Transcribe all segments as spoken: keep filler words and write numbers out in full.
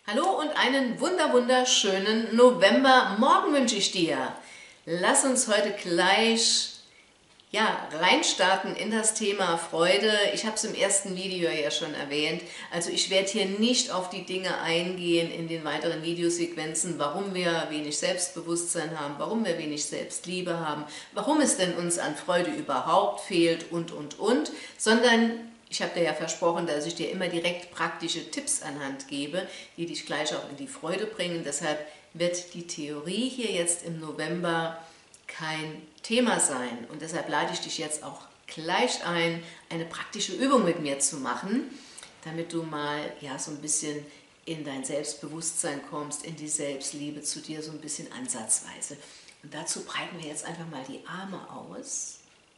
Hallo und einen wunder wunderschönen Novembermorgen wünsche ich dir. Lass uns heute gleich ja, reinstarten in das Thema Freude. Ich habe es im ersten Video ja schon erwähnt. Also ich werde hier nicht auf die Dinge eingehen in den weiteren Videosequenzen, warum wir wenig Selbstbewusstsein haben, warum wir wenig Selbstliebe haben, warum es denn uns an Freude überhaupt fehlt und, und, und, sondern ich habe dir ja versprochen, dass ich dir immer direkt praktische Tipps an Hand gebe, die dich gleich auch in die Freude bringen. Deshalb wird die Theorie hier jetzt im November kein Thema sein. Und deshalb lade ich dich jetzt auch gleich ein, eine praktische Übung mit mir zu machen, damit du mal ja, so ein bisschen in dein Selbstbewusstsein kommst, in die Selbstliebe zu dir, so ein bisschen ansatzweise. Und dazu breiten wir jetzt einfach mal die Arme aus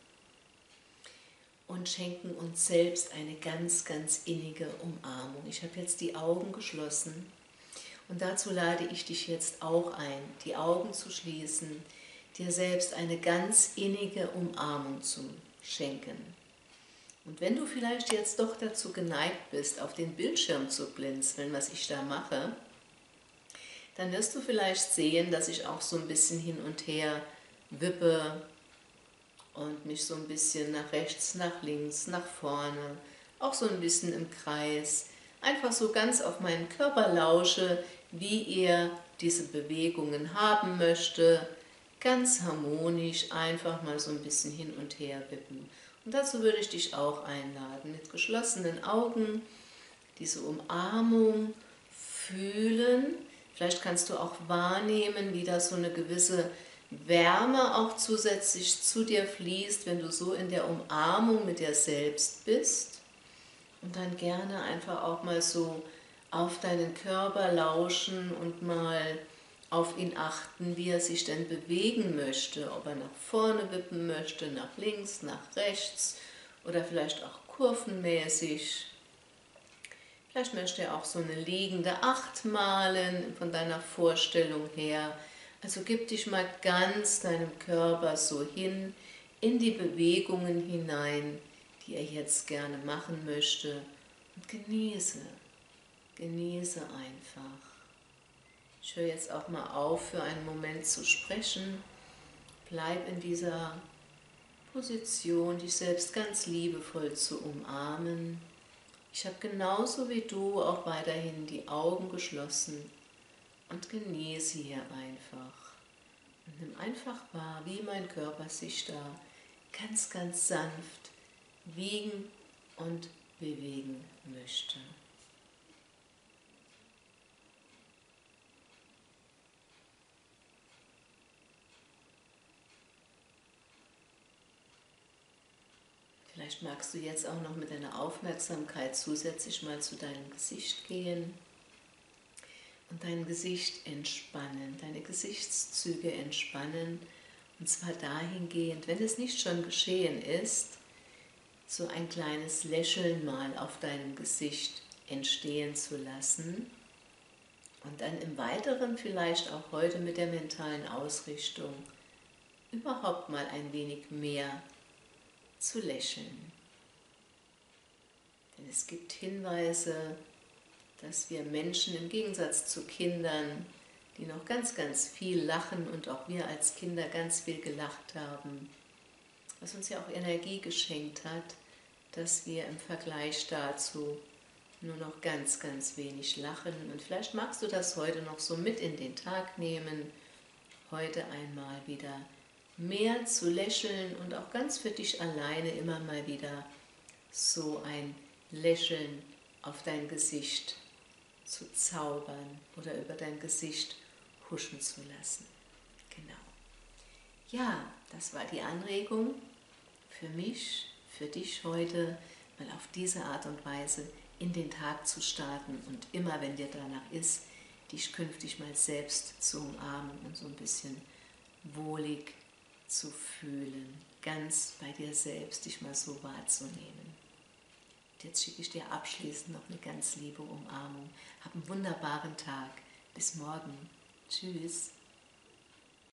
und schenken uns selbst eine ganz, ganz innige Umarmung. Ich habe jetzt die Augen geschlossen und dazu lade ich dich jetzt auch ein, die Augen zu schließen, dir selbst eine ganz innige Umarmung zu schenken. Und wenn du vielleicht jetzt doch dazu geneigt bist, auf den Bildschirm zu blinzeln, was ich da mache, dann wirst du vielleicht sehen, dass ich auch so ein bisschen hin und her wippe und mich so ein bisschen nach rechts, nach links, nach vorne, auch so ein bisschen im Kreis, einfach so ganz auf meinen Körper lausche, wie er diese Bewegungen haben möchte, ganz harmonisch einfach mal so ein bisschen hin und her wippen. Und dazu würde ich dich auch einladen, mit geschlossenen Augen diese Umarmung fühlen. Vielleicht kannst du auch wahrnehmen, wie da so eine gewisse Wärme auch zusätzlich zu dir fließt, wenn du so in der Umarmung mit dir selbst bist. Und dann gerne einfach auch mal so auf deinen Körper lauschen und mal auf ihn achten, wie er sich denn bewegen möchte, ob er nach vorne wippen möchte, nach links, nach rechts oder vielleicht auch kurvenmäßig. Vielleicht möchte er auch so eine liegende Acht malen von deiner Vorstellung her. Also gib dich mal ganz deinem Körper so hin, in die Bewegungen hinein, die er jetzt gerne machen möchte, und genieße, genieße einfach. Ich höre jetzt auch mal auf, für einen Moment zu sprechen. Bleib in dieser Position, dich selbst ganz liebevoll zu umarmen. Ich habe genauso wie du auch weiterhin die Augen geschlossen und genieße hier einfach. Und nimm einfach wahr, wie mein Körper sich da ganz, ganz sanft wiegen und bewegen möchte. Vielleicht magst du jetzt auch noch mit deiner Aufmerksamkeit zusätzlich mal zu deinem Gesicht gehen und dein Gesicht entspannen, deine Gesichtszüge entspannen, und zwar dahingehend, wenn es nicht schon geschehen ist, so ein kleines Lächeln mal auf deinem Gesicht entstehen zu lassen und dann im Weiteren vielleicht auch heute mit der mentalen Ausrichtung überhaupt mal ein wenig mehr zu lächeln. Denn es gibt Hinweise, dass wir Menschen im Gegensatz zu Kindern, die noch ganz, ganz viel lachen und auch wir als Kinder ganz viel gelacht haben, was uns ja auch Energie geschenkt hat, dass wir im Vergleich dazu nur noch ganz, ganz wenig lachen. Und vielleicht magst du das heute noch so mit in den Tag nehmen, heute einmal wieder mehr zu lächeln und auch ganz für dich alleine immer mal wieder so ein Lächeln auf dein Gesicht zu zaubern oder über dein Gesicht huschen zu lassen. Genau. Ja, das war die Anregung für mich, für dich heute, mal auf diese Art und Weise in den Tag zu starten und immer, wenn dir danach ist, dich künftig mal selbst zu umarmen und so ein bisschen wohlig zu fühlen, ganz bei dir selbst, dich mal so wahrzunehmen. Und jetzt schicke ich dir abschließend noch eine ganz liebe Umarmung. Hab einen wunderbaren Tag. Bis morgen. Tschüss.